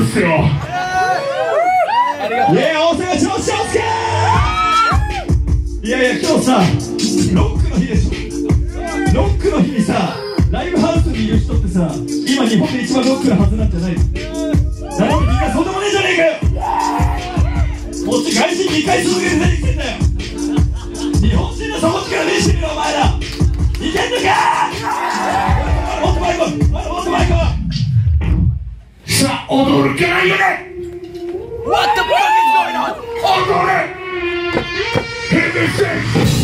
ですよ。いや、大阪調子をつけ。いや今日さ、ロックの日でしょ。ロックの日にさ、ライブハウスにいる人ってさ、今日本で一番ロックなはずなんじゃないの？なのにみんなそうでもねえじゃねえかよ。こっち外人2回続けて何してんだよ。日本人の底力見せてみろお前ら。いけんのか。もっと前行こう、もっと前行こう。さあ踊るから言え。 What the fuck is going on? 踊れ。Hit this thing.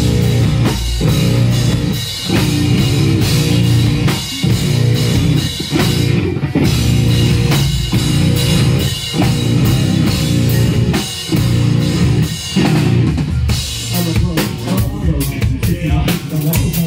I'm a